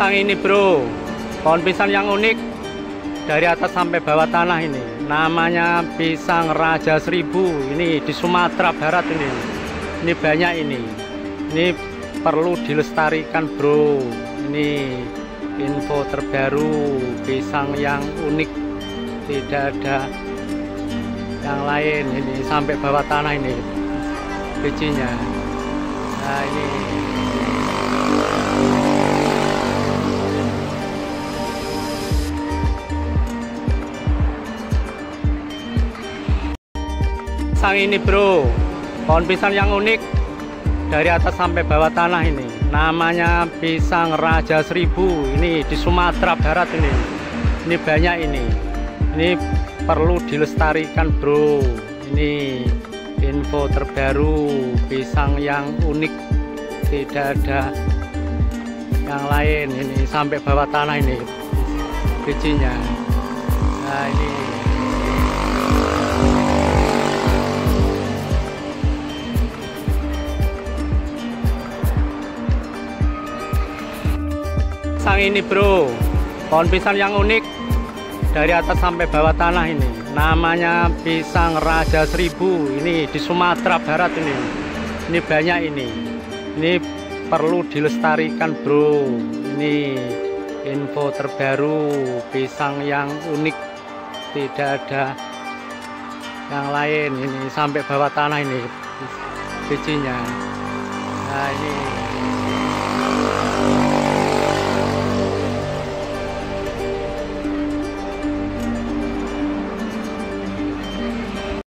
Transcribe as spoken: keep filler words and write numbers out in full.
Sang ini bro, pohon pisang yang unik dari atas sampai bawah tanah ini. Namanya pisang Raja Seribu. Ini di Sumatera Barat ini. Ini banyak ini. Ini perlu dilestarikan bro. Ini info terbaru pisang yang unik. Tidak ada yang lain ini sampai bawah tanah ini bijinya. Nah ini sang ini bro, pohon pisang yang unik dari atas sampai bawah tanah ini. Namanya pisang Raja Seribu. Ini di Sumatera Barat ini. Ini banyak ini. Ini perlu dilestarikan bro. Ini info terbaru pisang yang unik. Tidak ada yang lain ini sampai bawah tanah ini bijinya. Nah ini sang ini bro, pohon pisang yang unik dari atas sampai bawah tanah ini. Namanya pisang Raja Seribu. Ini di Sumatera Barat ini. Ini banyak ini. Ini perlu dilestarikan bro. Ini info terbaru pisang yang unik. Tidak ada yang lain ini sampai bawah tanah ini bijinya. Nah ini